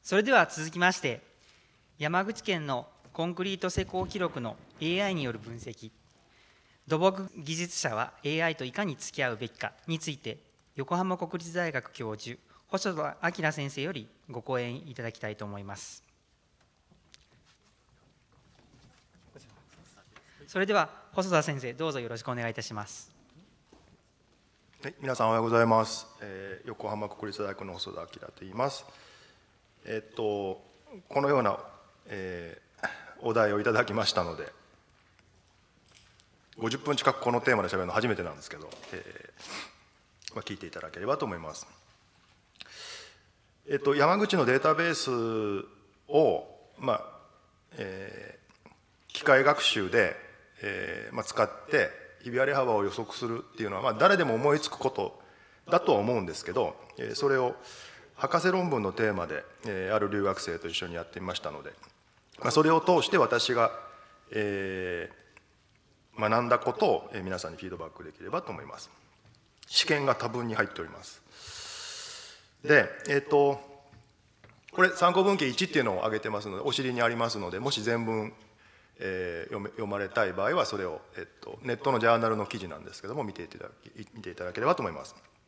それでは続きまして、山口県のコンクリート施工記録の AI による分析、土木技術者は AI といかに付き合うべきかについて、横浜国立大学教授、細田明先生よりご講演いただきたいと思います。それでは細田先生、どうぞよろしくお願いいたします。 はい、皆さんおはようございます。横浜国立大学の細田明と言います。このような、お題をいただきましたので、50分近くこのテーマでしゃべるの初めてなんですけど、聞いていただければと思います。山口のデータベースを、機械学習で、使ってひび割れ幅を予測するっていうのは、誰でも思いつくことだとは思うんですけど、それを博士論文のテーマで、ある留学生と一緒にやってみましたので、それを通して私が、学んだことを皆さんにフィードバックできればと思います。試験が多分に入っております。で、これ参考文献1っていうのを挙げてますので、お尻にありますので、もし全文、読まれたい場合はそれを、ネットのジャーナルの記事なんですけども見ていただければと思います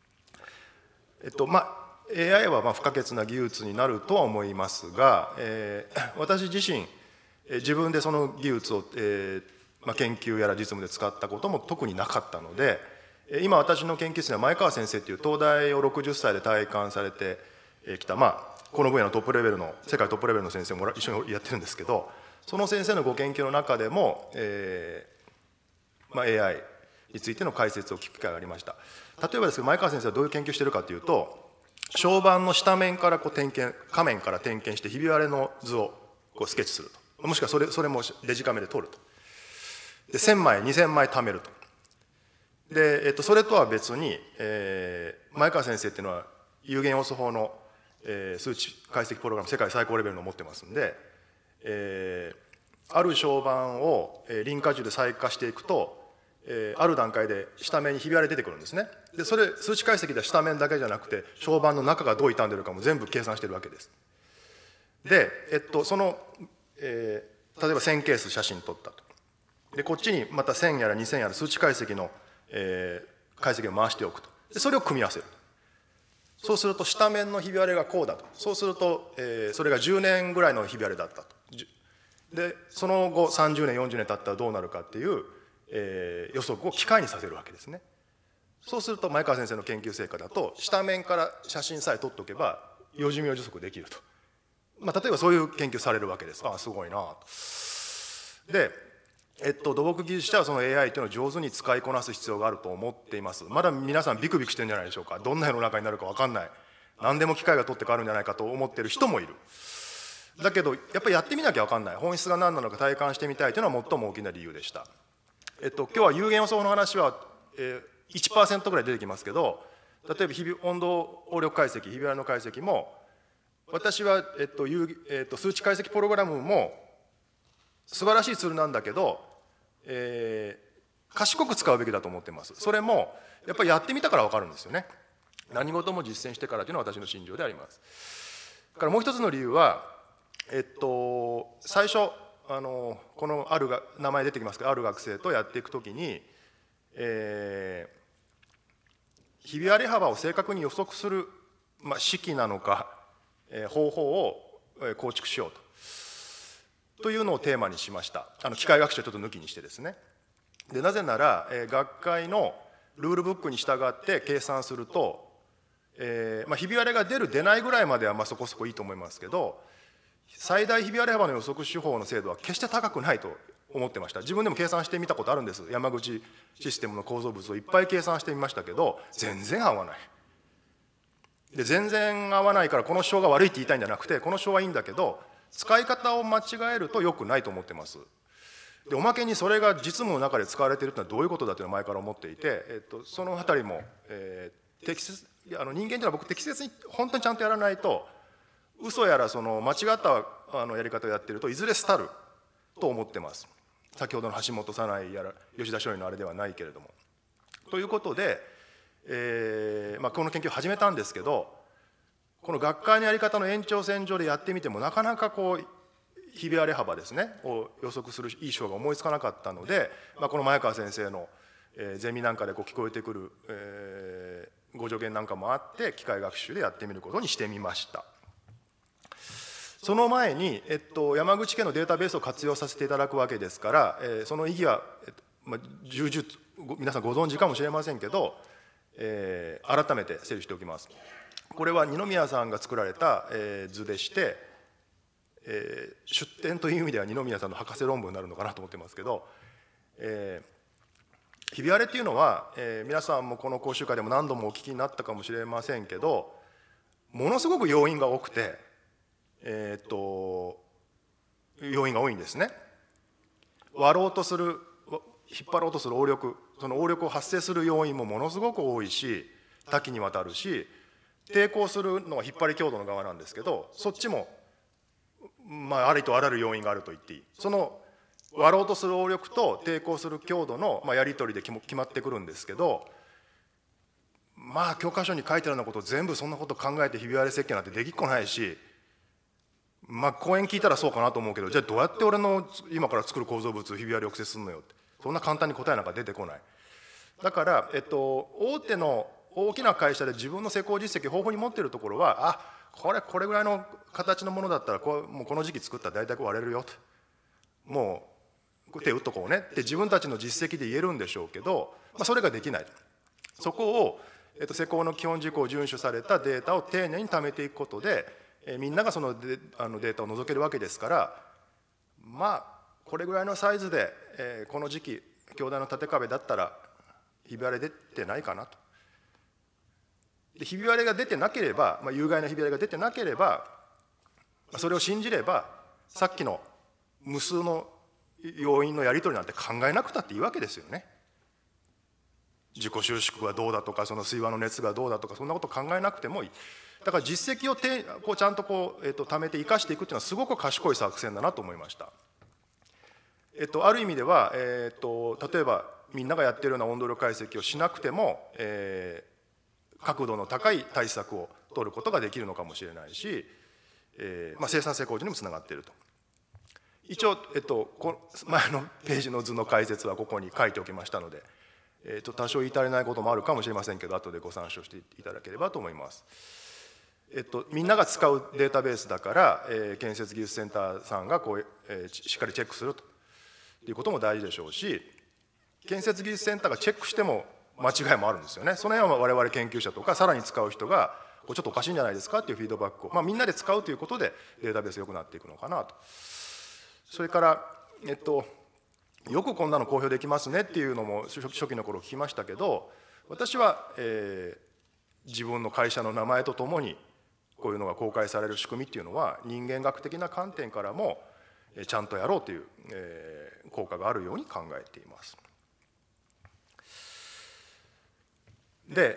。AI は不可欠な技術になるとは思いますが、私自身自分でその技術を、研究やら実務で使ったことも特になかったので、今私の研究室には前川先生という東大を60歳で退官されてきた、この分野のトップレベルの世界トップレベルの先生も一緒にやってるんですけど、その先生のご研究の中でも、AI についての解説を聞く機会がありました。例えばですけど、前川先生はどういう研究しているかというと、床版の下面から下面から点検してひび割れの図をスケッチすると、もしくはそれもデジカメで撮ると、で1000枚2000枚貯めると。で、それとは別に、前川先生っていうのは有限要素法の、数値解析プログラム世界最高レベルのを持ってますんで、ある床版を輪郭樹で細化していくと、ある段階で下面にひび割れ出てくるんですね。でそれ数値解析では下面だけじゃなくて床版の中がどう傷んでるかも全部計算してるわけです。で、その、例えば1000ケース写真撮ったと。でこっちにまた1000やら2000やら数値解析の、解析を回しておくと。でそれを組み合わせる。そうすると下面のひび割れがこうだと。そうすると、それが10年ぐらいのひび割れだったと。でその後30年40年経ったらどうなるかっていう、予測を機械にさせるわけですね。そうすると前川先生の研究成果だと下面から写真さえ撮っておけば余寿命予測できると、例えばそういう研究されるわけです。すごいなと。で、土木技術者はその AI というのを上手に使いこなす必要があると思っています。まだ皆さんビクビクしてるんじゃないでしょうか。どんな世の中になるか分かんない、何でも機械が取って変わるんじゃないかと思ってる人もいる。だけどやっぱりやってみなきゃ分かんない、本質が何なのか体感してみたいというのは最も大きな理由でした。今日は有限予想の話は、1% ぐらい出てきますけど、例えば温度応力解析、ひび割れの解析も私は、数値解析プログラムも素晴らしいツールなんだけど、賢く使うべきだと思ってます。それもやっぱりやってみたから分かるんですよね。何事も実践してからというのは私の信条であります。からもう一つの理由は、最初このあるが名前出てきますけど、ある学生とやっていくときに、ひび割れ幅を正確に予測する、式なのか、方法を構築しようというのをテーマにしました。機械学習をちょっと抜きにしてですね。でなぜなら、学会のルールブックに従って計算すると、ひび割れが出る出ないぐらいまではそこそこいいと思いますけど、最大ひび割れ幅の予測手法の精度は決して高くないと思ってました。自分でも計算してみたことあるんです。山口システムの構造物をいっぱい計算してみましたけど全然合わない。で全然合わないからこの手が悪いって言いたいんじゃなくて、この手はいいんだけど使い方を間違えると良くないと思ってます。でおまけにそれが実務の中で使われているというのはどういうことだというのを前から思っていて、そのあたりも、適切人間というのは僕適切に本当にちゃんとやらないと、嘘やらその間違ったやり方をやってるといずれ廃ると思ってます。先ほどの橋本早苗やら吉田松陰のあれではないけれども。ということで、この研究を始めたんですけど、 この学会のやり方の延長線上でやってみてもなかなかこうひび割れ幅ですねを予測するいい手法が思いつかなかったので、この前川先生のゼミなんかでこう聞こえてくる、ご助言なんかもあって機械学習でやってみることにしてみました。その前に、山口県のデータベースを活用させていただくわけですから、その意義は、重々皆さんご存知かもしれませんけど、改めて整理しておきます。これは二宮さんが作られた、図でして、出典という意味では二宮さんの博士論文になるのかなと思ってますけど、ひび割れっていうのは、皆さんもこの講習会でも何度もお聞きになったかもしれませんけど、ものすごく要因が多くて、要因が多いんですね。割ろうとする、引っ張ろうとする応力、その応力を発生する要因もものすごく多いし、多岐にわたるし、抵抗するのは引っ張り強度の側なんですけど、そっちも、ありとあらゆる要因があると言っていい。その割ろうとする応力と抵抗する強度のやり取りで決まってくるんですけど、教科書に書いてあるようなことを全部そんなこと考えてひび割れ設計なんてできっこないし、講演聞いたらそうかなと思うけど、じゃあどうやって俺の今から作る構造物ひび割れ抑制するのよって、そんな簡単に答えなんか出てこない。だから、大手の大きな会社で自分の施工実績を豊富に持っているところは、これぐらいの形のものだったらもうこの時期作ったら大体割れるよと、もう手打っとこうねって自分たちの実績で言えるんでしょうけど、それができない。そこを、施工の基本事項を遵守されたデータを丁寧に貯めていくことで、みんながそのデータを覗けるわけですから、これぐらいのサイズで、この時期京大の縦壁だったらひび割れ出てないかなと。でひび割れが出てなければ、有害なひび割れが出てなければ、それを信じればさっきの無数の要因のやり取りなんて考えなくたっていいわけですよね。自己収縮がどうだとか、その水和の熱がどうだとか、そんなこと考えなくてもいい。だから実績をちゃんと貯めて生かしていくっていうのはすごく賢い作戦だなと思いました。ある意味では、例えばみんながやっているような温度量解析をしなくても、角度の高い対策を取ることができるのかもしれないし、生産性向上にもつながっていると。一応、前のページの図の解説はここに書いておきましたので、多少言い足りないこともあるかもしれませんけど、後でご参照していただければと思います。みんなが使うデータベースだから、建設技術センターさんがしっかりチェックするということも大事でしょうし、建設技術センターがチェックしても間違いもあるんですよね。その辺は我々研究者とかさらに使う人がちょっとおかしいんじゃないですかっていうフィードバックを、みんなで使うということでデータベース良くなっていくのかなと。それから、よくこんなの公表できますねっていうのも初期の頃聞きましたけど、私は、自分の会社の名前とともにこういうのが公開される仕組みっていうのは人間学的な観点からもちゃんとやろうという、効果があるように考えています。で、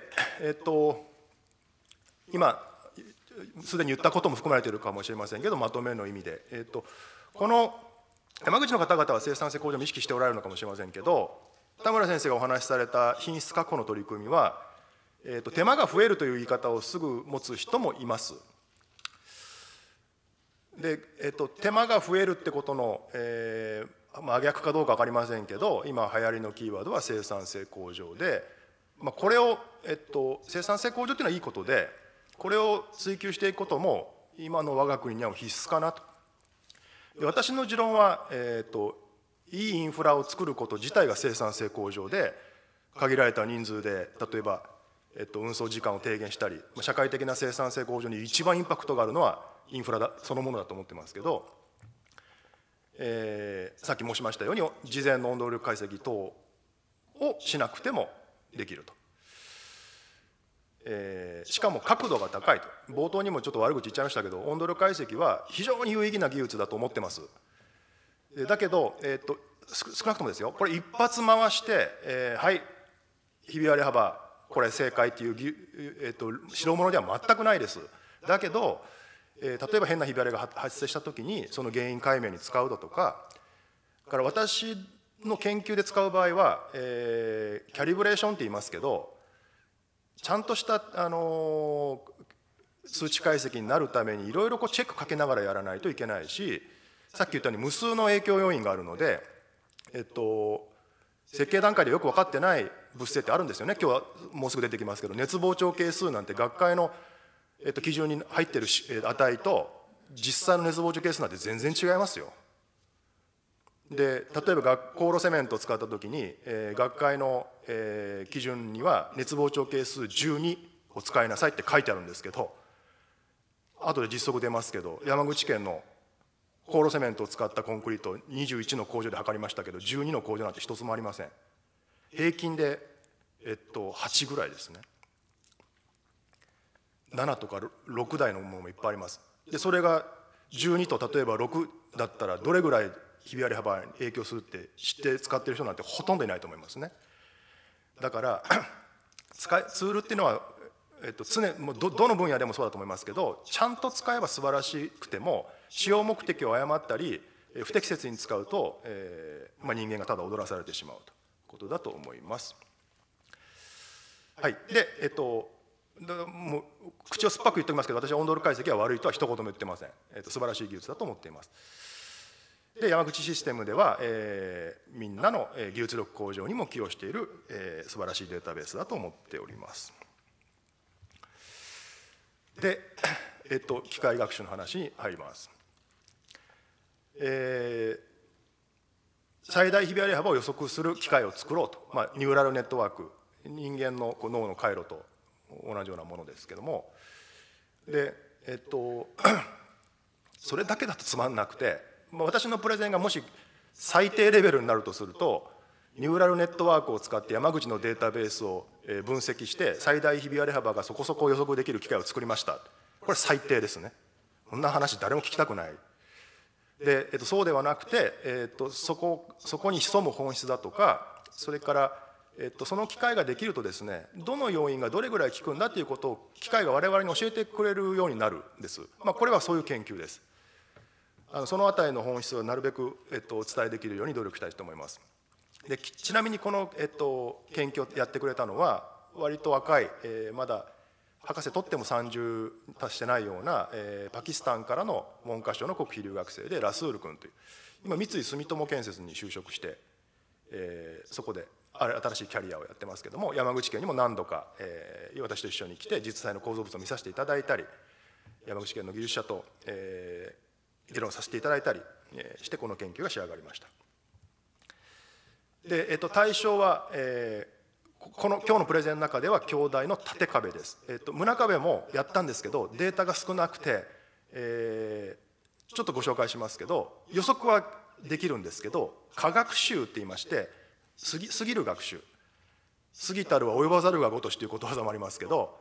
今すでに言ったことも含まれているかもしれませんけど、まとめの意味で、この山口の方々は生産性向上も意識しておられるのかもしれませんけど、田村先生がお話しされた品質確保の取り組みは、手間が増えるという言い方をすぐ持つ人もいます。で、手間が増えるってことの、真逆かどうか分かりませんけど、今流行りのキーワードは生産性向上で、これを、生産性向上っていうのはいいことで、これを追求していくことも今の我が国には必須かなと。で、私の持論は、いいインフラを作ること自体が生産性向上で、限られた人数で例えば、運送時間を低減したり、社会的な生産性向上に一番インパクトがあるのはインフラそのものだと思ってますけど、さっき申しましたように事前の温度力解析等をしなくてもできると。しかも角度が高いと。冒頭にもちょっと悪口言っちゃいましたけど、温度力解析は非常に有意義な技術だと思ってます。だけど、少なくともですよ、これ一発回して、はい、ひび割れ幅これ正解っていう、代物では全くないです。だけど、例えば変なひび割れが発生したときにその原因解明に使うだとか、から私の研究で使う場合は、キャリブレーションって言いますけど、ちゃんとした数値解析になるためにいろいろチェックかけながらやらないといけないし、さっき言ったように無数の影響要因があるので、設計段階でよく分かってない物性ってあるんですよね。今日はもうすぐ出てきますけど、熱膨張係数なんて学会の基準に入ってる値と実際の熱膨張係数なんて全然違いますよ。で例えば高炉セメントを使った時に、学会の、基準には熱膨張係数12を使いなさいって書いてあるんですけど、後で実測出ますけど、山口県の高炉セメントを使ったコンクリート21の工場で測りましたけど、12の工場なんて一つもありません。平均で、8ぐらいですね。7とか6台のものもいっぱいあります。でそれが12と例えば6だったらどれぐらいひび割れ幅に影響するって知って使ってる人なんてほとんどいないと思いますね。だからツールっていうのは、もうどの分野でもそうだと思いますけど、ちゃんと使えば素晴らしくても使用目的を誤ったり不適切に使うと、人間がただ踊らされてしまうということだと思います。はい、でもう口を酸っぱく言っておきますけど、私はオンドール解析は悪いとは一言も言ってません。素晴らしい技術だと思っています。で山口システムでは、みんなの技術力向上にも寄与している、素晴らしいデータベースだと思っております。で、機械学習の話に入ります。最大ひび割れ幅を予測する機械を作ろうと、ニューラルネットワーク、人間の脳の回路と同じようなものですけども、でそれだけだとつまんなくて、私のプレゼンがもし最低レベルになるとすると、ニューラルネットワークを使って山口のデータベースを分析して最大ひび割れ幅がそこそこ予測できる機械を作りました。これ最低ですね。こんな話誰も聞きたくない。で、そうではなくて、そこに潜む本質だとか、それから、その機械ができるとですね、どの要因がどれぐらい効くんだということを機械が我々に教えてくれるようになるんです。これはそういう研究です。そのあたりの本質をなるべく、お伝えできるように努力したいと思います。でちなみにこの、研究をやってくれたのは割と若い、まだ博士取っても30達してないような、パキスタンからの文科省の国費留学生でラスール君という、今三井住友建設に就職して、そこで新しいキャリアをやってますけども、山口県にも何度か、私と一緒に来て実際の構造物を見させていただいたり、山口県の技術者と、議論させていただいたりしてこの研究が仕上がりました。で、対象は、今日のプレゼンの中では鏡台の縦壁です。胸壁もやったんですけどデータが少なくて、ちょっとご紹介しますけど、予測はできるんですけど、過学習って言いまして、過ぎる学習、過ぎたるは及ばざるが如しということわざもありますけど、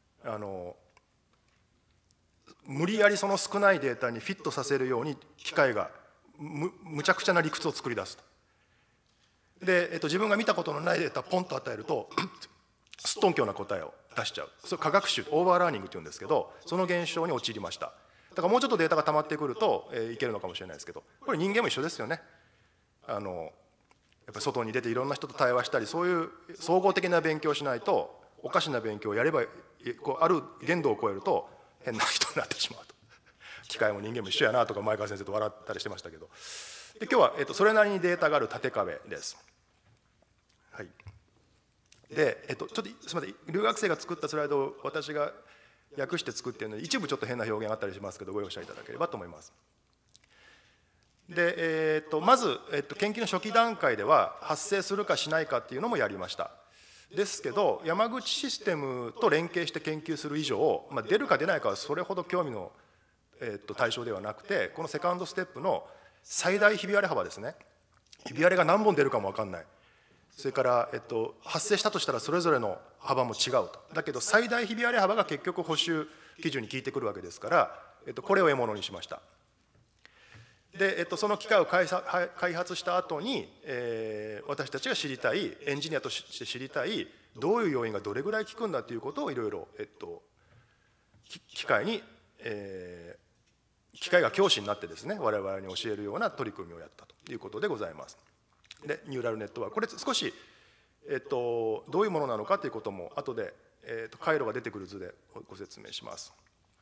無理やりその少ないデータにフィットさせるように機械がむちゃくちゃな理屈を作り出すと。で、自分が見たことのないデータをポンと与えるとすっとんきょうな答えを出しちゃう。それ過学習、オーバーラーニングっていうんですけど、その現象に陥りました。だからもうちょっとデータが溜まってくると、いけるのかもしれないですけど、これ人間も一緒ですよね。やっぱり外に出ていろんな人と対話したり、そういう総合的な勉強をしないと、おかしな勉強をやればある限度を超えると変な人になってしまうと。機械も人間も一緒やなとか前川先生と笑ったりしてましたけど、で今日は、それなりにデータがある縦壁です。はい、で、ちょっとすみません、留学生が作ったスライドを私が訳して作っているので、一部ちょっと変な表現があったりしますけど、ご容赦いただければと思います。で、まず、研究の初期段階では発生するかしないかっていうのもやりました。ですけど、山口システムと連携して研究する以上、出るか出ないかはそれほど興味の、対象ではなくて、このセカンドステップの最大ひび割れ幅ですね。ひび割れが何本出るかも分かんない。それから、発生したとしたらそれぞれの幅も違うと。だけど最大ひび割れ幅が結局補修基準に効いてくるわけですから、これを獲物にしました。で、その機械を開発した後に、私たちが知りたい、エンジニアとして知りたい、どういう要因がどれぐらい効くんだということをいろいろ、機械が教師になってですね、我々に教えるような取り組みをやったということでございます。で、ニューラルネットワーク、これ少し、どういうものなのかということも後で、回路が出てくる図でご説明します。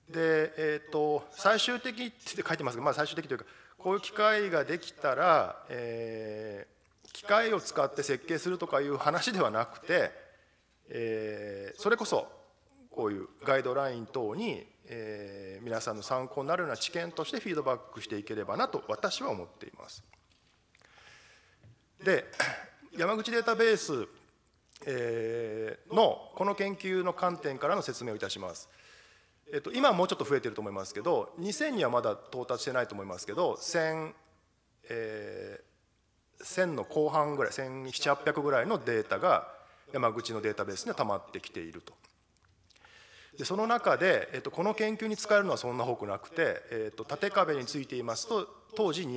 で、最終的って書いてますが、まあ、最終的というか、こういう機械ができたら、機械を使って設計するとかいう話ではなくて、それこそこういうガイドライン等に、皆さんの参考になるような知見としてフィードバックしていければなと私は思っています。で、山口データベースのこの研究の観点からの説明をいたします。今はもうちょっと増えてると思いますけど、2000にはまだ到達してないと思いますけど、1000の後半ぐらい、1700、800ぐらいのデータが山口のデータベースには溜まってきていると。でその中で、この研究に使えるのはそんな多くなくて、縦壁についていますと、当時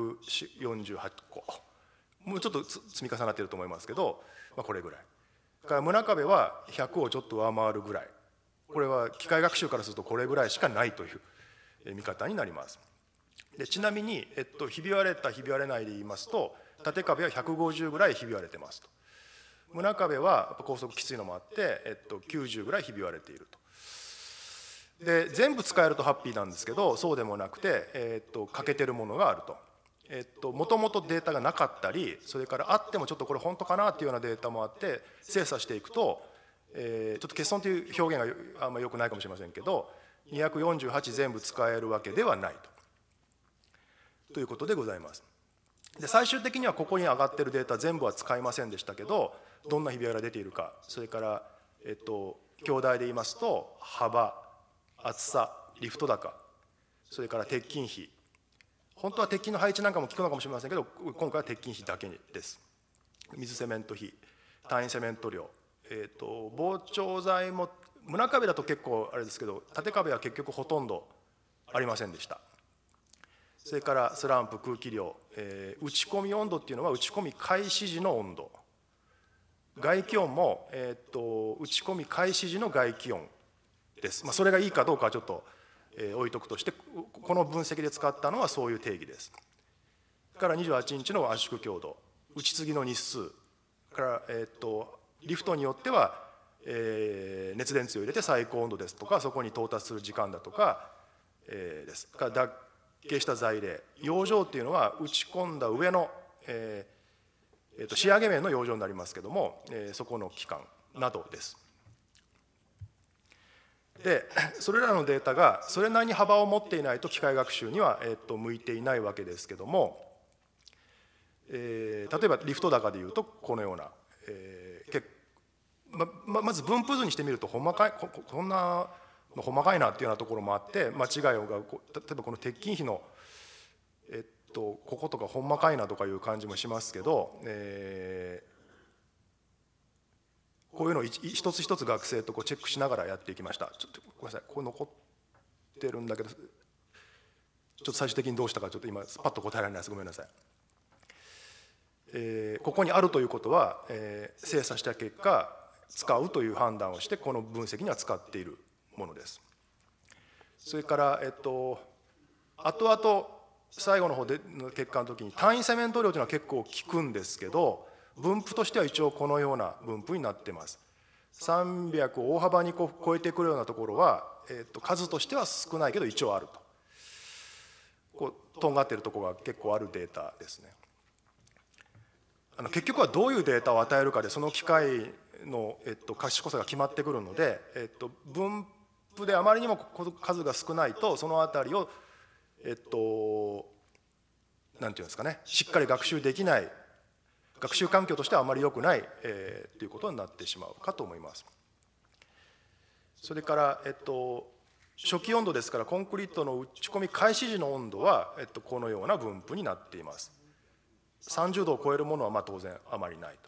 248個、もうちょっと積み重なっていると思いますけど、まあ、これぐらい。から胸壁は100をちょっと上回るぐらい。これは機械学習からするとこれぐらいしかないという見方になります。でちなみに、ひび割れたひび割れないで言いますと、縦壁は150ぐらいひび割れてますと。胸壁はやっぱ高速きついのもあって、90ぐらいひび割れていると。で全部使えるとハッピーなんですけど、そうでもなくて、欠けてるものがあると。もともとデータがなかったり、それからあってもちょっとこれ本当かなっていうようなデータもあって、精査していくと、ちょっと欠損という表現があんまり良くないかもしれませんけど、248全部使えるわけではないということでございます。で最終的にはここに上がっているデータ全部は使いませんでしたけど、どんなひび割れが出ているか、それから、兄弟で言いますと幅、厚さ、リフト高、それから鉄筋比、本当は鉄筋の配置なんかも効くのかもしれませんけど、今回は鉄筋比だけです。水セメント比、単位セメント量、膨張材も胸壁だと結構あれですけど、縦壁は結局ほとんどありませんでした。それからスランプ、空気量、打ち込み温度っていうのは打ち込み開始時の温度、外気温も、打ち込み開始時の外気温です。まあ、それがいいかどうかはちょっと、置いとくとして、この分析で使ったのはそういう定義です。から28日の圧縮強度、打ち継ぎの日数から、リフトによっては、熱電池を入れて最高温度ですとか、そこに到達する時間だとか、です。から脱形した材例、養生っていうのは打ち込んだ上の、仕上げ面の養生になりますけども、そこの期間などです。でそれらのデータがそれなりに幅を持っていないと機械学習には、向いていないわけですけども、例えばリフト高でいうとこのような、まず分布図にしてみるとこんなの細かいなっていうようなところもあって間違いが、例えばこの鉄筋比の、こことかほんまかいなとかいう感じもしますけど、こういうのを一つ一つ学生とこうチェックしながらやっていきました。ちょっとごめんなさい、これ残ってるんだけど、ちょっと最終的にどうしたかちょっと今パッと答えられないです。ごめんなさい。ここにあるということは、精査した結果使うという判断をしてこの分析には使っているものです。それから、後々最後の方での結果の時に単位セメント量というのは結構効くんですけど、分布としては一応このような分布になっています。300を大幅に超えてくるようなところは、数としては少ないけど一応あると。こうとんがっているところが結構あるデータですね。結局はどういうデータを与えるかでその機械の、賢さが決まってくるので、分布であまりにも数が少ないとそのあたりをなんていうんですかね、しっかり学習できない、学習環境としてはあまり良くないということになってしまうかと思います。それから、初期温度ですからコンクリートの打ち込み開始時の温度は、このような分布になっています。30度を超えるものはまあ当然あまりないと。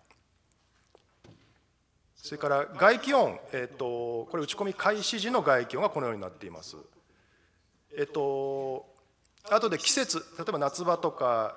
それから外気温、これ打ち込み開始時の外気温がこのようになっています。あとで季節、例えば夏場とか、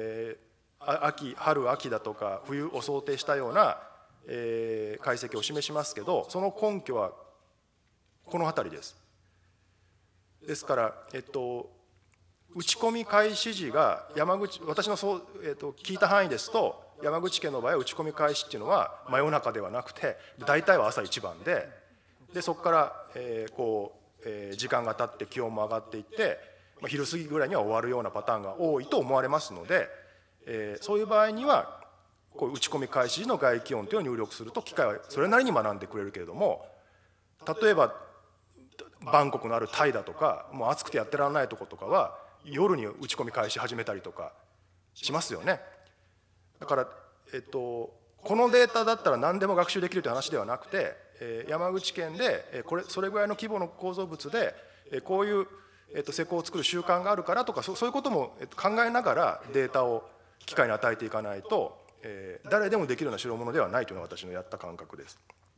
春秋だとか冬を想定したような、解析を示しますけど、その根拠はこの辺りです。ですから、打ち込み開始時が私の聞いた範囲ですと、山口県の場合は打ち込み開始っていうのは真夜中ではなくて大体は朝一番でそこから、こ時間が経って気温も上がっていって、昼過ぎぐらいには終わるようなパターンが多いと思われますので、そういう場合にはこう打ち込み開始時の外気温というのを入力すると機械はそれなりに学んでくれるけれども、例えばバンコクのあるタイだとか、もう暑くてやってられないとことかは夜に打ち込み開始始めたりとかしますよね。だから、このデータだったら何でも学習できるという話ではなくて、山口県でそれぐらいの規模の構造物でこういう施工を作る習慣があるからとか、そういうことも考えながらデータを機械に与えていかないと、誰でもできるような代物ではないというのが私のやった感覚です。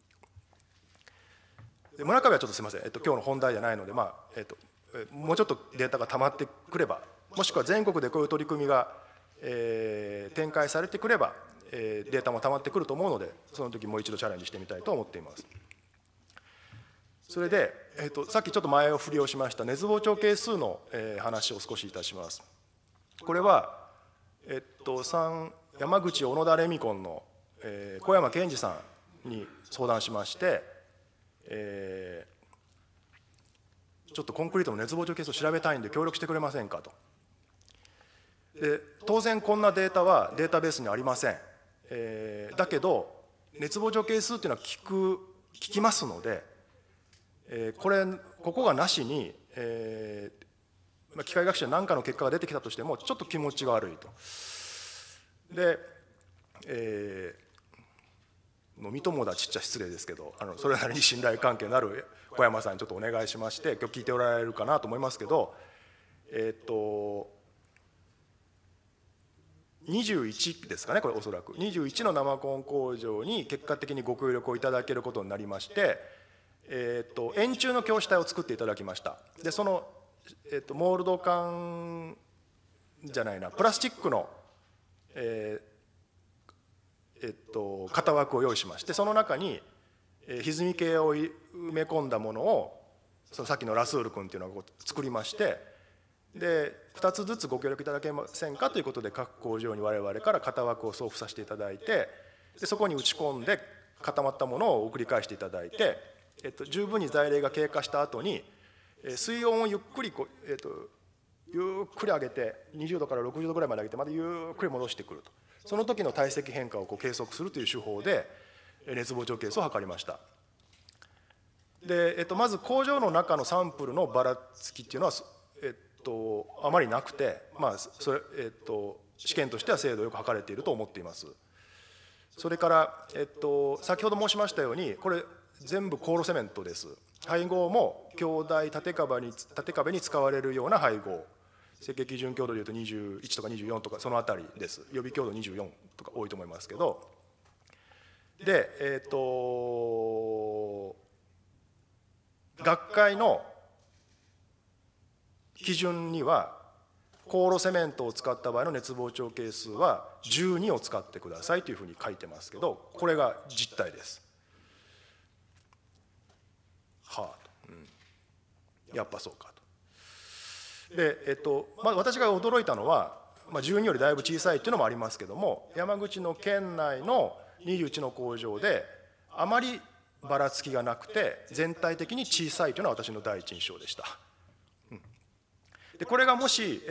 村上はちょっとすみません、今日の本題じゃないので、もうちょっとデータが溜まってくれば、もしくは全国でこういう取り組みが、展開されてくれば、データも溜まってくると思うので、その時もう一度チャレンジしてみたいと思っています。それで、さっきちょっと前振りをしました熱膨張係数の、話を少しいたします。これは、山口小野田レミコンの、小山健二さんに相談しまして、ちょっとコンクリートの熱膨張係数を調べたいんで協力してくれませんかと。で当然こんなデータはデータベースにありません。だけど熱膨張係数っていうのは聞きますので、ここがなしに、機械学習で何かの結果が出てきたとしてもちょっと気持ちが悪いと。で、飲み友達っちゃ失礼ですけど、それなりに信頼関係のある小山さんにちょっとお願いしまして、今日聞いておられるかなと思いますけど、21ですかね、これおそらく21の生コン工場に結果的にご協力をいただけることになりまして、円柱の鏡子体を作っていただきました。でその、モールド管じゃないな、プラスチックの、型枠を用意しまして、その中に歪み系を埋め込んだものをそのさっきのラスール君っていうのを作りまして、で2つずつご協力いただけませんかということで各工場に我々から型枠を送付させていただいて、でそこに打ち込んで固まったものを送り返していただいて、十分に材料が経過した後に水温をゆっくりゆっくり上げて20度から60度ぐらいまで上げてまたゆっくり戻してくると、その時の体積変化を計測するという手法で熱膨張係数を測りました。で、まず工場の中のサンプルのばらつきっていうのはあまりなくて、試験としては精度よく測れていると思っています。それから、先ほど申しましたようにこれ全部コールセメントです。配合も強大縦壁に使われるような配合、設計基準強度でいうと21とか24とかそのあたりです。予備強度24とか多いと思いますけど、で学会の基準には高炉セメントを使った場合の熱膨張係数は12を使ってくださいというふうに書いてますけど、これが実態です。はあ、やっぱそうかと。で、私が驚いたのは、12よりだいぶ小さいっていうのもありますけども、山口の県内の21の工場であまりばらつきがなくて全体的に小さいというのは私の第一印象でした。でこれがもし、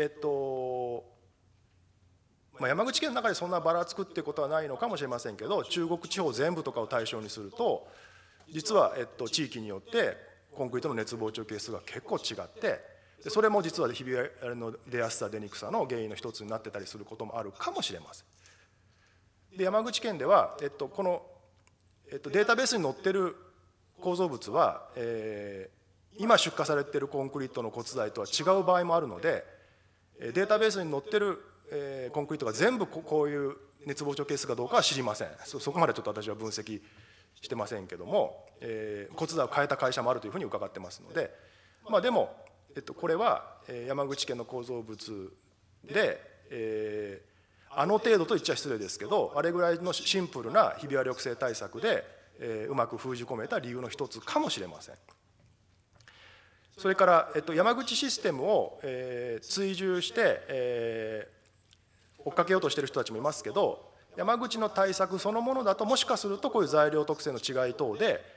山口県の中でそんなばらつくっていうことはないのかもしれませんけど、中国地方全部とかを対象にすると実は、地域によってコンクリートの熱膨張係数が結構違って、でそれも実はひび割れの出やすさ出にくさの原因の一つになってたりすることもあるかもしれません。で山口県では、この、データベースに載ってる構造物は、今出荷されているコンクリートの骨材とは違う場合もあるので、データベースに載ってるコンクリートが全部こういう熱膨張係数かどうかは知りません。そこまでちょっと私は分析してませんけども、骨材を変えた会社もあるというふうに伺ってますので、でも、これは山口県の構造物で、あの程度と言っちゃ失礼ですけど、あれぐらいのシンプルなひび割れ抑制対策で、うまく封じ込めた理由の一つかもしれません。それから、山口システムを、追従して、追っかけようとしている人たちもいますけど、山口の対策そのものだともしかするとこういう材料特性の違い等で、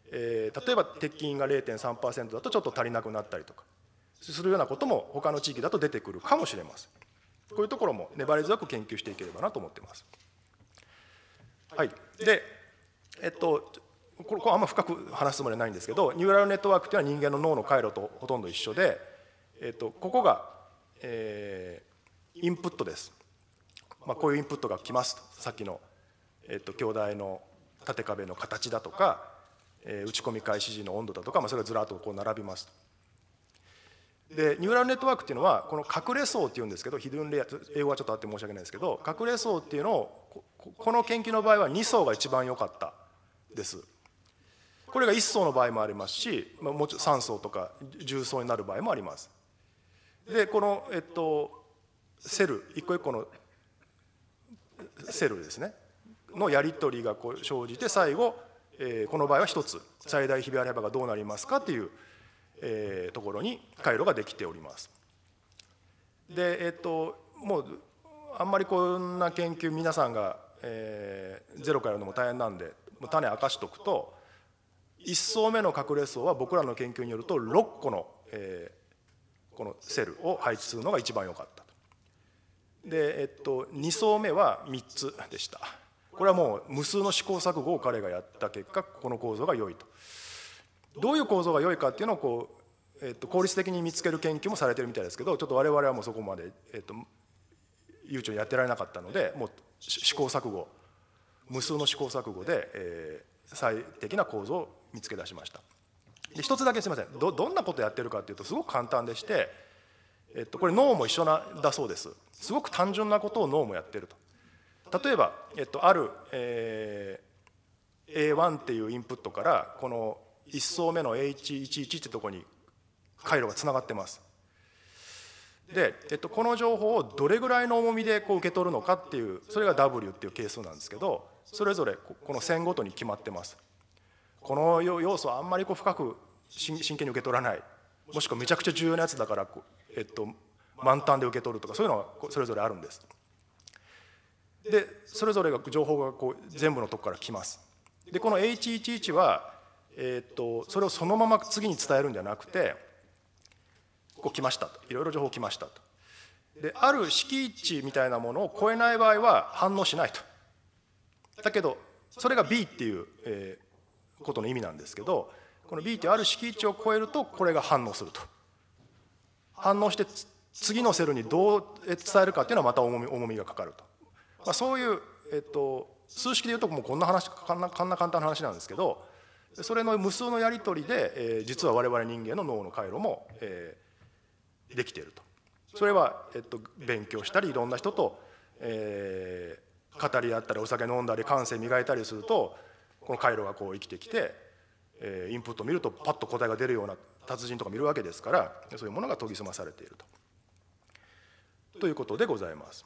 例えば鉄筋が 0.3% だとちょっと足りなくなったりとかするようなことも他の地域だと出てくるかもしれません。こういうところも粘り強く研究していければなと思っています。はい、で、これあんま深く話すつもりはないんですけど、ニューラルネットワークというのは人間の脳の回路とほとんど一緒で、ここが、インプットです。こういうインプットが来ますと、さっきの、鏡台の縦壁の形だとか、打ち込み開始時の温度だとか、それがずらっとこう並びますと。でニューラルネットワークっていうのはこの隠れ層っていうんですけど、ヒドゥンレイヤー、英語はちょっとあって申し訳ないですけど、隠れ層っていうのをこの研究の場合は2層が一番良かったです。これが1層の場合もありますし、もちろん3層とか10層になる場合もあります。でこの、セル一個一個のセルですねのやり取りがこう生じて、最後、この場合は1つ最大ひび割れ幅がどうなりますかっていう、ところに回路ができております。で、もうあんまりこんな研究皆さんが、ゼロからやるのも大変なんで種明かしとくと、1層目の隠れ層は僕らの研究によると6個の、このセルを配置するのが一番良かったと。で、2層目は3つでした。これはもう無数の試行錯誤を彼がやった結果、この構造が良いと。どういう構造が良いかっていうのをこう、効率的に見つける研究もされてるみたいですけど、ちょっと我々はもうそこまで、悠長にやってられなかったので、もう試行錯誤、無数の試行錯誤で、最適な構造を見つけ出しました。で一つだけすみません、どんなことやってるかっていうとすごく簡単でして、これ脳も一緒だそうです。すごく単純なことを脳もやってると。例えば、ある、A1 っていうインプットからこの1層目の H11 ってところに回路がつながってます。で、この情報をどれぐらいの重みでこう受け取るのかっていう、それが W っていう係数なんですけど、それぞれこの線ごとに決まってます。この要素はあんまりこう深く真剣に受け取らない、もしくはめちゃくちゃ重要なやつだから満タンで受け取るとか、そういうのはそれぞれあるんです。でそれぞれが情報がこう全部のとこから来ます。でこの H11 は、それをそのまま次に伝えるんじゃなくて、こう来ましたと、いろいろ情報来ましたと。である敷地みたいなものを超えない場合は反応しないと。だけどそれが B っていう、ことの意味なんですけど、この B ってある敷地を超えるとこれが反応すると。反応して次のセルにどう伝えるかっていうのはまた重みがかかると。そういう、数式でいうともうこんな簡単な話なんですけど、それの無数のやり取りで、実は我々人間の脳の回路も、できていると。それは、勉強したりいろんな人と、語り合ったりお酒飲んだり感性磨いたりすると、この回路がこう生きてきて、インプットを見るとパッと答えが出るような達人とか見るわけですから、そういうものが研ぎ澄まされているということでございます。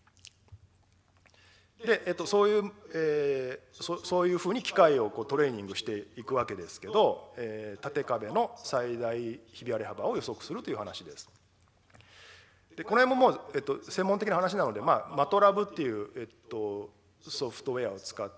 で、そういうふうに機械をこうトレーニングしていくわけですけど、縦壁の最大ひび割れ幅を予測するという話です。でこの辺ももう、専門的な話なので、マトラブっていう、ソフトウェアを使って、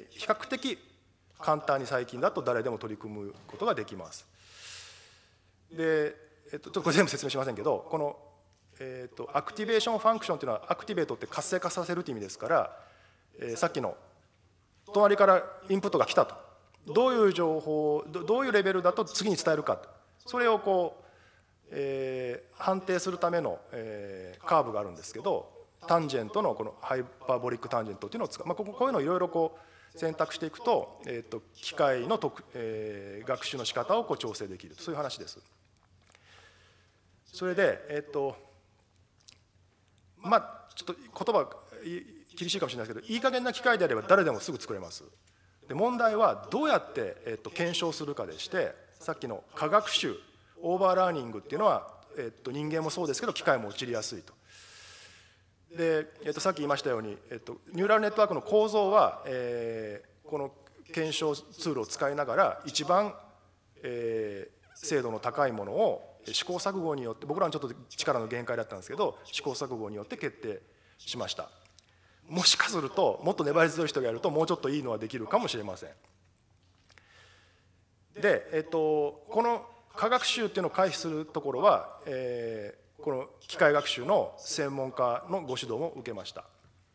比較的簡単に最近だと誰でも取り組むことができます。で、ちょっとこれ全部説明しませんけど、この、アクティベーションファンクションというのは、アクティベートって活性化させるという意味ですから、さっきの隣からインプットが来たと、どういう情報、どういうレベルだと次に伝えるか、それをこう、判定するための、カーブがあるんですけど、タンジェントのこのハイパーボリックタンジェントというのを使う、こういうのをいろいろこう選択していくと、機械の学習の仕方をこう調整できる、そういう話です。それで、ちょっと言葉厳しいかもしれないですけど、いい加減な機械であれば誰でもすぐ作れます。で問題はどうやって、検証するかでして、さっきの過学習オーバーラーニングっていうのは、人間もそうですけど機械も陥りやすいと。で、さっき言いましたように、ニューラルネットワークの構造は、この検証ツールを使いながら一番、精度の高いものを試行錯誤によって、僕らのちょっと力の限界だったんですけど、試行錯誤によって決定しました。もしかするともっと粘り強い人がやるともうちょっといいのはできるかもしれません。 で、この科学習っていうのを回避するところは、この機械学習の専門家のご指導も受けました。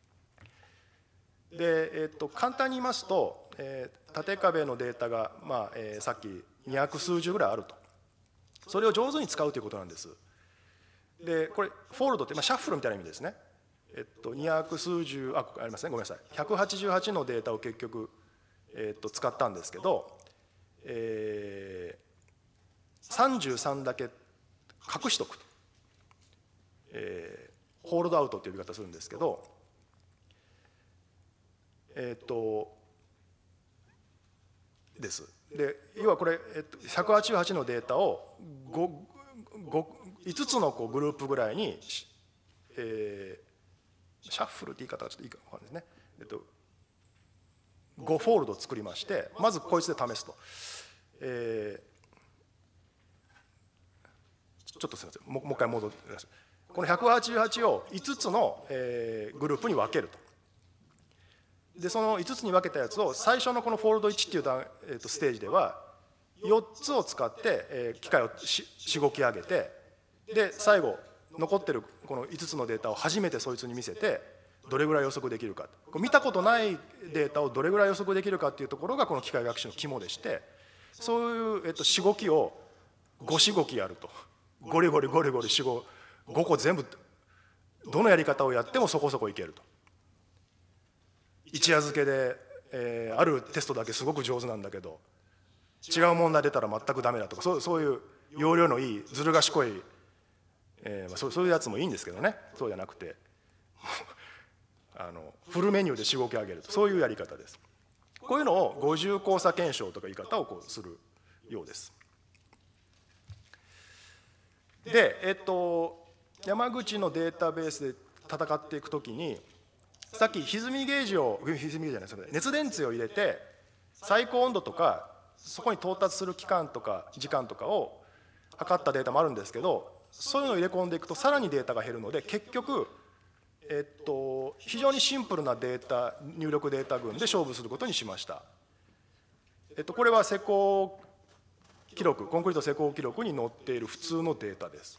で、簡単に言いますと、縦壁のデータが、さっき200数十ぐらいあると。それを上手に使うということなんです。で、これ、フォールドって、シャッフルみたいな意味ですね。200数十、ありますね、ごめんなさい。188のデータを結局、使ったんですけど、33だけ隠しとくと。ホールドアウトという呼び方するんですけど、です。で、要はこれ、188のデータを5つのグループぐらいに、シャッフルって言い方がちょっといいか分かんないですね。5フォールドを作りまして、まずこいつで試すと。ちょっとすみません、もう一回戻ってください。この188を5つのグループに分けると。で、その5つに分けたやつを最初のこのフォールド1っていうステージでは4つを使って機械をしごき上げて、で最後残ってるこの5つのデータを初めてそいつに見せてどれぐらい予測できるか、見たことないデータをどれぐらい予測できるかっていうところがこの機械学習の肝でして、そういうしごきを5しごきやると、ゴリゴリゴリゴリ5個全部どのやり方をやってもそこそこいけると。一夜漬けで、あるテストだけすごく上手なんだけど違う問題出たら全くダメだとか、そういう要領のいいずる賢い、そういうやつもいいんですけどね、そうじゃなくてフルメニューでしごき上げると、そういうやり方です。こういうのを五重交差検証とか言い方をするようです。で、山口のデータベースで戦っていくときに、さっき歪みゲージを、熱電池を入れて最高温度とかそこに到達する期間とか時間とかを測ったデータもあるんですけど、そういうのを入れ込んでいくとさらにデータが減るので、結局、非常にシンプルなデータ入力データ群で勝負することにしました。これは施工記録、コンクリート施工記録に載っている普通のデータです。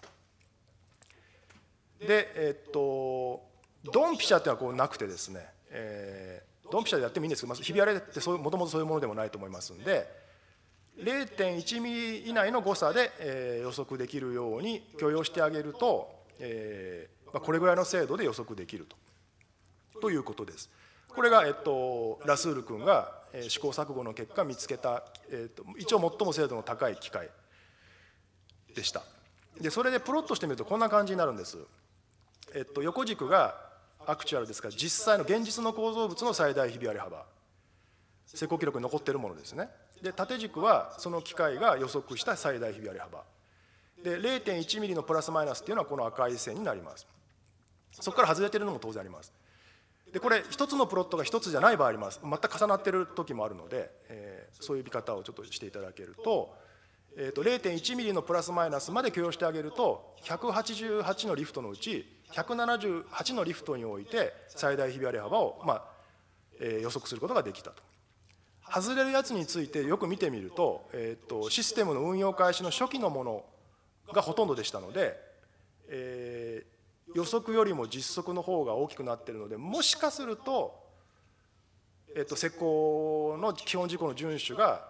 で、ドンピシャっていうのはなくてですね、ドンピシャでやってもいいんですけど、ひび割れってもともとそういうものでもないと思いますんで、0.1 ミリ以内の誤差で、予測できるように許容してあげると、これぐらいの精度で予測できるということです。これが、ラスール君が試行錯誤の結果見つけた、一応最も精度の高い機械でした。でそれでプロットしてみるとこんな感じになるんです。横軸がアクチュアルですから実際の現実の構造物の最大ひび割れ幅、施工記録に残っているものですね。で縦軸はその機械が予測した最大ひび割れ幅で 0.1 ミリのプラスマイナスっていうのはこの赤い線になります。そこから外れているのも当然あります。でこれ一つのプロットが一つじゃない場合あります。全く重なっている時もあるので、そういう呼び方をちょっとしていただけると、0.1 ミリのプラスマイナスまで許容してあげると188のリフトのうち178のリフトにおいて最大ひび割れ幅を、予測することができたと。外れるやつについてよく見てみると、システムの運用開始の初期のものがほとんどでしたので、予測よりも実測の方が大きくなっているので、もしかすると、施工の基本事項の遵守が、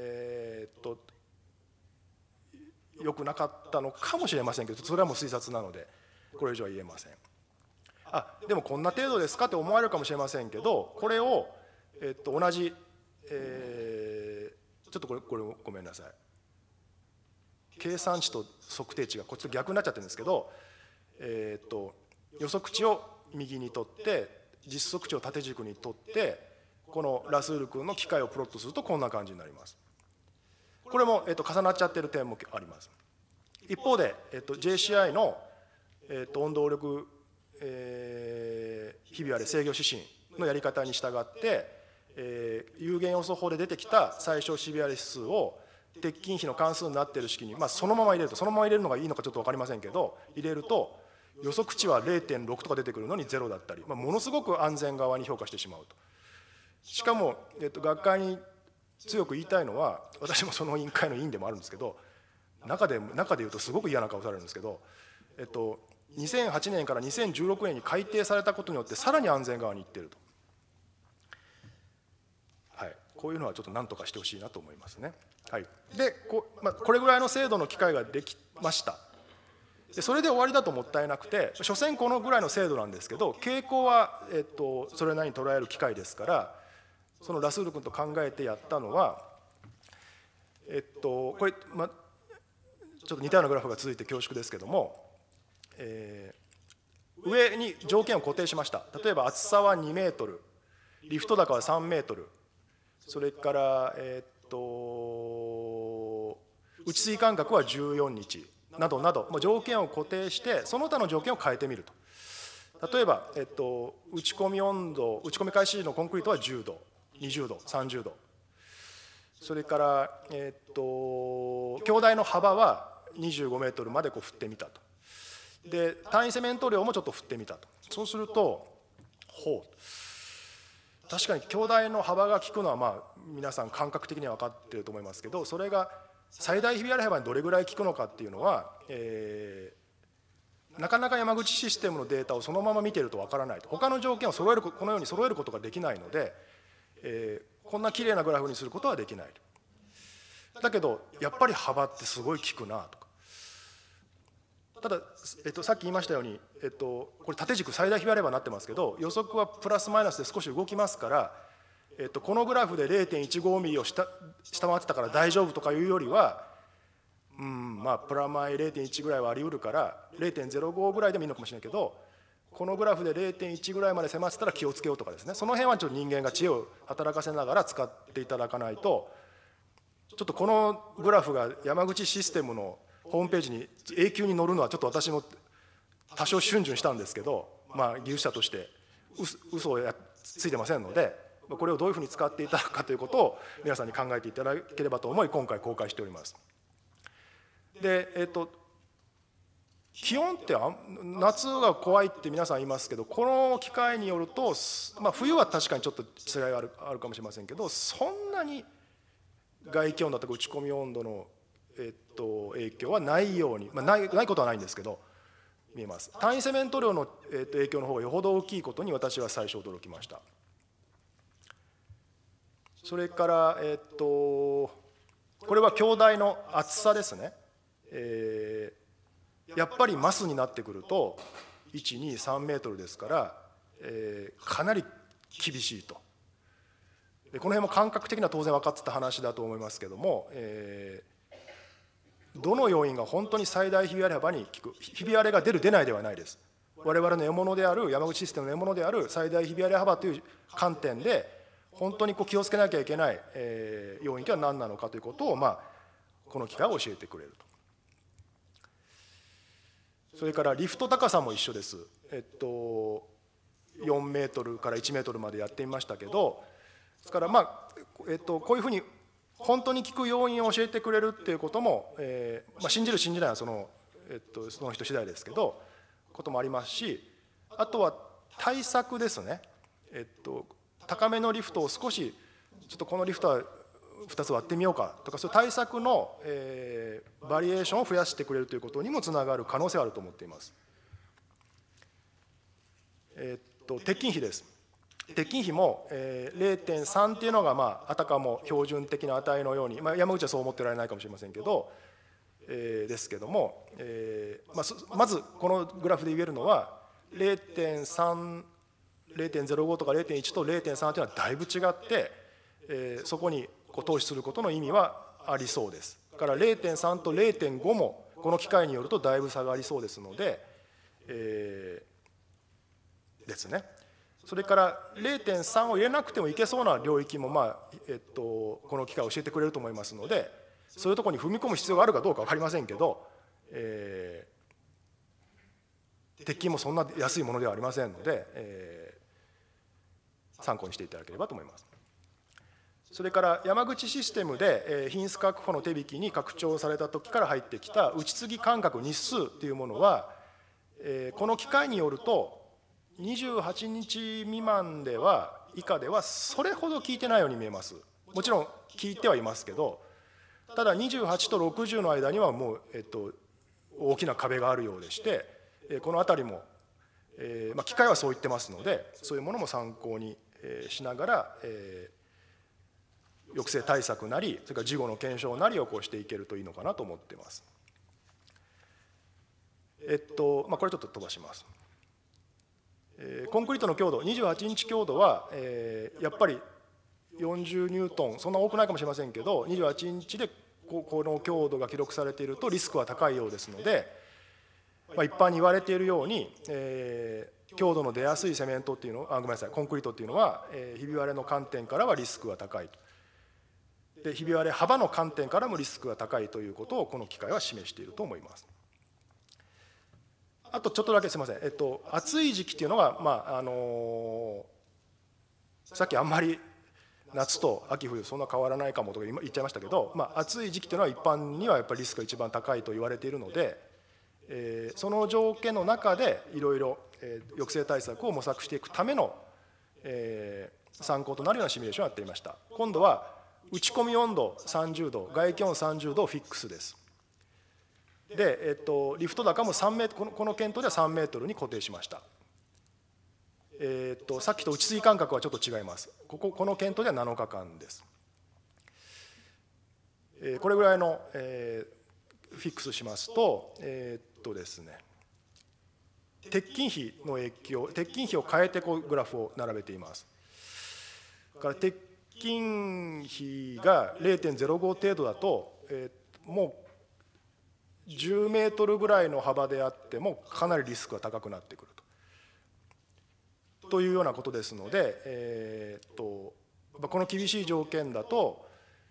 良くなかったのかもしれませんけど、それはもう推察なのでこれ以上は言えません。でもこんな程度ですかって思われるかもしれませんけど、これを、同じ、ちょっとこれごめんなさい、計算値と測定値がこっちと逆になっちゃってるんですけど、予測値を右に取って実測値を縦軸に取ってこのラスール君の機械をプロットするとこんな感じになります。これも、重なっちゃってる点もあります。一方で、JCI の、温動力、ひび割れ制御指針のやり方に従って、有限要素法で出てきた最小ひび割れ指数を鉄筋比の関数になっている式に、そのまま入れると、そのまま入れるのがいいのかちょっと分かりませんけど、入れると予測値は 0.6 とか出てくるのに0だったり、ものすごく安全側に評価してしまうと。しかも、学会に強く言いたいのは、私もその委員会の委員でもあるんですけど、中で言うとすごく嫌な顔されるんですけど、2008年から2016年に改定されたことによってさらに安全側に行っていると、はい、こういうのはちょっと何とかしてほしいなと思いますね。はい、でこれぐらいの精度の機械ができました。でそれで終わりだともったいなくて、所詮このぐらいの精度なんですけど、傾向は、それなりに捉える機械ですから、そのラスール君と考えてやったのは、これ、ちょっと似たようなグラフが続いて恐縮ですけども、上に条件を固定しました。例えば厚さは2メートル、リフト高は3メートル、それから内水間隔は14日などなど、条件を固定してその他の条件を変えてみると。例えば、打ち込み温度、打ち込み開始時のコンクリートは10度、20度、30度、それから鏡台の幅は25メートルまでこう振ってみたと。で単位セメント量もちょっと振ってみたと。そうすると確かに鏡台の幅が効くのは皆さん感覚的には分かっていると思いますけど、それが最大ひび割れ幅にどれぐらい効くのかっていうのは、なかなか山口システムのデータをそのまま見ていると分からないと。他の条件をこのように揃えることができないので、こんなきれいなグラフにすることはできない。だけどやっぱり幅ってすごい効くなとか。ただ、さっき言いましたように、これ縦軸最大ひび割れ幅になってますけど、予測はプラスマイナスで少し動きますから、このグラフで 0.15 ミリを下回ってたから大丈夫とかいうよりは、プラマイ 0.1 ぐらいはあり得るから 0.05 ぐらいでもいいのかもしれないけど、このグラフで 0.1 ぐらいまで迫ってたら気をつけようとかですね、その辺はちょっと人間が知恵を働かせながら使っていただかないと、ちょっとこのグラフが山口システムのホームページに永久に載るのはちょっと私も多少逡巡したんですけど、技術者として嘘をついてませんので、これをどういうふうに使っていただくかということを皆さんに考えていただければと思い、今回公開しております。で、気温って夏が怖いって皆さん言いますけど、この機械によると、冬は確かにちょっと違いがあるかもしれませんけど、そんなに外気温だとか打ち込み温度の影響はないように、ないことはないんですけど見えます。単位セメント量の影響の方がよほど大きいことに私は最初驚きました。それからこれは鏡台の厚さですね。やっぱりマスになってくると1、2、3メートルですから、かなり厳しいと。でこの辺も感覚的には当然分かってた話だと思いますけども、どの要因が本当に最大ひび割れ幅に効く、ひび割れが出る出ないではないです。我々の獲物である、山口システムの獲物である最大ひび割れ幅という観点で本当に気をつけなきゃいけない、要因とは何なのかということを、この機械は教えてくれると。それからリフト高さも一緒です。4メートルから1メートルまでやってみましたけど、ですからこういうふうに本当に効く要因を教えてくれるっていうことも、信じる信じないはその人次第ですけどこともありますし、あとは対策ですね。高めのリフトを少しちょっとこのリフトは2つ割ってみようかとか、そういう対策の、バリエーションを増やしてくれるということにもつながる可能性があると思っています。鉄筋比です。鉄筋比も 0.3 っていうのがあたかも標準的な値のように、山口はそう思っておられないかもしれませんけど、ですけども、まずこのグラフで言えるのは 0.3、0.05 とか 0.1 と 0.3 というのはだいぶ違って、そこに投資することの意味はありそうです。だから 0.3 と 0.5 もこの機械によるとだいぶ差がありそうですので、ですね。それから 0.3 を入れなくてもいけそうな領域も、この機械教えてくれると思いますので、そういうところに踏み込む必要があるかどうか分かりませんけど、鉄筋もそんな安いものではありませんので、参考にしていただければと思います。それから山口システムで品質確保の手引きに拡張された時から入ってきた打ち継ぎ間隔日数というものは、この機械によると28日未満では以下ではそれほど効いてないように見えます。 もちろん効いてはいますけど、ただ28と60の間にはもう、大きな壁があるようでして、この辺りも、機械はそう言ってますので、そういうものも参考にしながら、抑制対策なり、それから事後の検証なりをこうしていけるといいのかなと思っています。これちょっと飛ばします。コンクリートの強度、28インチ強度は、やっぱり40ニュートン、そんな多くないかもしれませんけど、28インチでこの強度が記録されているとリスクは高いようですので、一般に言われているように、強度の出やすいセメントっていうの、ごめんなさい、コンクリートっていうのは、ひび割れの観点からはリスクが高いと。で、ひび割れ幅の観点からもリスクが高いということをこの機械は示していると思います。あとちょっとだけすみません、暑い時期っていうのが、さっきあんまり夏と秋冬そんな変わらないかもとか言っちゃいましたけど、暑い時期というのは一般にはやっぱりリスクが一番高いと言われているので、その条件の中でいろいろ抑制対策を模索していくための、参考となるようなシミュレーションをやっていました。今度は打ち込み温度30度、外気温30度をフィックスです。で、リフト高も3メートル、この検討では3メートルに固定しました。さっきと打ち水間隔はちょっと違います。この検討では7日間です。これぐらいの、フィックスしますと、ですね、鉄筋比の影響、鉄筋比を変えてこうグラフを並べています。から鉄筋比が 0.05 程度だと、もう10メートルぐらいの幅であってもかなりリスクが高くなってくるというようなことですので、この厳しい条件だと、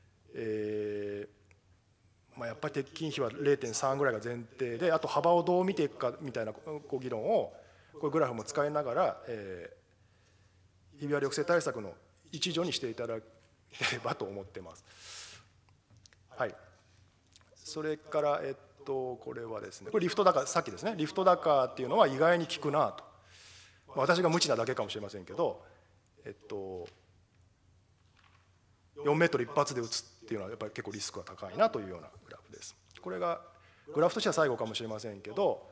やっぱり鉄筋比は 0.3 ぐらいが前提で、あと幅をどう見ていくかみたいな議論をこういうグラフも使いながら、ひび割れ抑制対策の一助にしていただければと思っています。はい、それから、これはですね、これリフト高、さっきですね、リフト高っていうのは意外に効くなと、私が無知なだけかもしれませんけど、4メートル一発で打つっていうのはやっぱり結構リスクが高いなというようなグラフです。これがグラフとしては最後かもしれませんけど、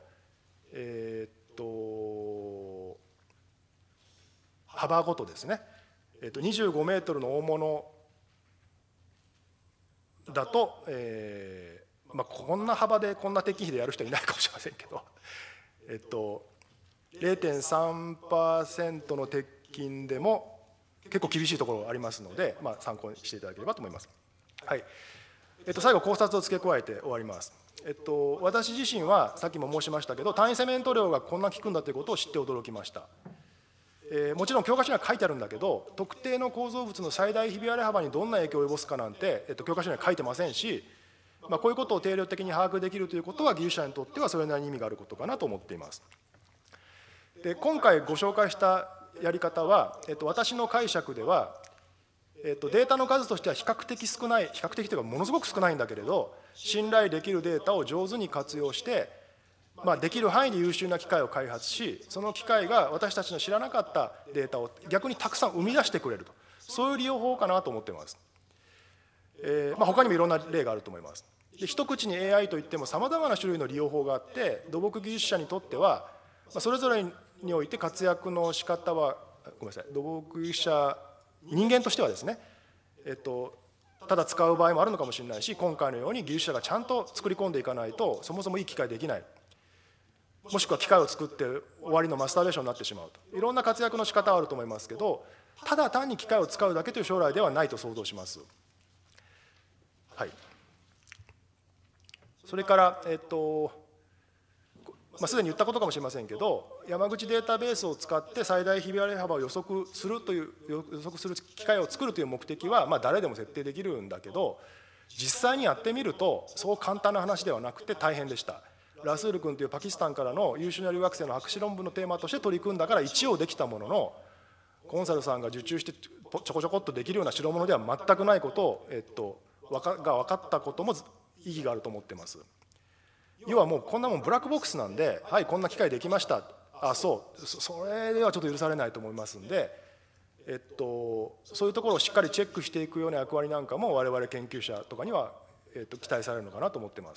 幅ごとですね、25メートルの大物だと、こんな幅でこんな鉄筋比でやる人はいないかもしれませんけど、0.3% の鉄筋でも結構厳しいところがありますので、参考にしていただければと思います。はい。最後考察を付け加えて終わります。私自身はさっきも申しましたけど、単位セメント量がこんな効くんだということを知って驚きました。もちろん教科書には書いてあるんだけど、特定の構造物の最大ひび割れ幅にどんな影響を及ぼすかなんて、教科書には書いてませんし、こういうことを定量的に把握できるということは技術者にとってはそれなりに意味があることかなと思っています。で、今回ご紹介したやり方は、私の解釈では、データの数としては比較的少ない、比較的というかものすごく少ないんだけれど、信頼できるデータを上手に活用して、できる範囲で優秀な機械を開発し、その機械が私たちの知らなかったデータを逆にたくさん生み出してくれると、そういう利用法かなと思っています。他にもいろんな例があると思います。で、一口に AI といってもさまざまな種類の利用法があって、土木技術者にとっては、それぞれにおいて活躍の仕方は、ごめんなさい、土木技術者、人間としてはですね、ただ使う場合もあるのかもしれないし、今回のように技術者がちゃんと作り込んでいかないと、そもそもいい機械できない。もしくは機械を作って終わりのマスターベーションになってしまうと。いろんな活躍の仕方はあると思いますけど、ただ単に機械を使うだけという将来ではないと想像します。はい。それから、すでに言ったことかもしれませんけど、山口データベースを使って最大ひび割れ幅を予測する機械を作るという目的は、誰でも設定できるんだけど、実際にやってみるとそう簡単な話ではなくて大変でした。ラスール君というパキスタンからの優秀な留学生の博士論文のテーマとして取り組んだから一応できたものの、コンサルさんが受注してちょこちょこっとできるような代物では全くないことを、分かったことも意義があると思っています。要はもうこんなもんブラックボックスなんで、はい、こんな機械できました、それではちょっと許されないと思いますんで、 そういうところをしっかりチェックしていくような役割なんかも我々研究者とかには、期待されるのかなと思ってます。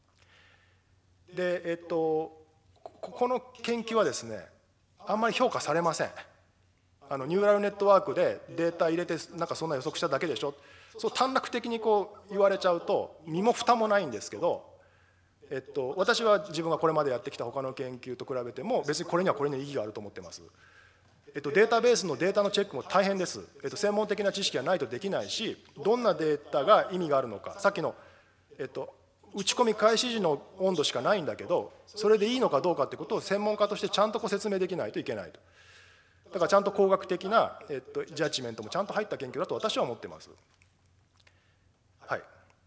で、この研究はですね、あんまり評価されません。ニューラルネットワークでデータ入れてなんかそんな予測しただけでしょ、そう短絡的にこう言われちゃうと身も蓋もないんですけど、私は自分がこれまでやってきた他の研究と比べても別にこれにはこれに意義があると思ってます。データベースのデータのチェックも大変です。専門的な知識がないとできないし、どんなデータが意味があるのか、さっきの、打ち込み開始時の温度しかないんだけど、それでいいのかどうかってことを専門家としてちゃんと説明できないといけないと。だからちゃんと工学的な、ジャッジメントもちゃんと入った研究だと私は思ってます。はい。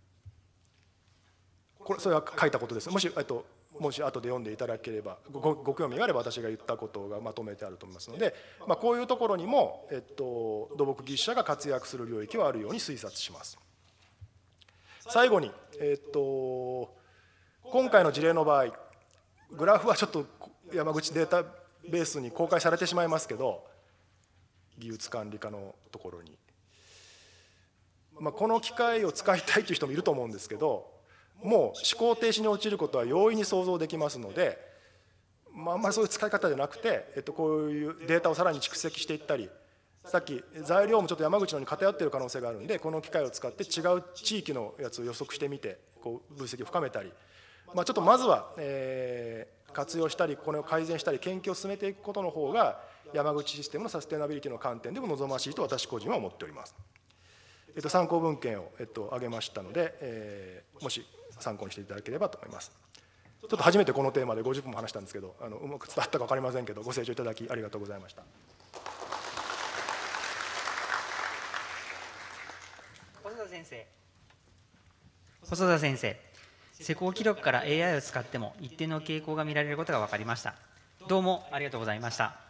それは書いたことです。もし後で読んでいただければ、ご興味があれば私が言ったことがまとめてあると思いますので、こういうところにも、土木技術者が活躍する領域はあるように推察します。最後に、今回の事例の場合、グラフはちょっと山口データベースに公開されてしまいますけど、技術管理課のところに、この機械を使いたいという人もいると思うんですけど、もう思考停止に陥ることは容易に想像できますので、あんまりそういう使い方じゃなくて、こういうデータをさらに蓄積していったり、さっき材料もちょっと山口のに偏っている可能性があるんで、この機械を使って違う地域のやつを予測してみてこう分析を深めたり、ちょっとまずは、活用したりこれを改善したり研究を進めていくことの方が山口システムのサステナビリティの観点でも望ましいと私個人は思っております。参考文献を、挙げましたので、もし参考にしていただければと思います。ちょっと初めてこのテーマで50分も話したんですけど、うまく伝わったか分かりませんけど、ご清聴いただきありがとうございました。 細田先生、施工記録から AI を使っても一定の傾向が見られることが分かりました。どうもありがとうございました。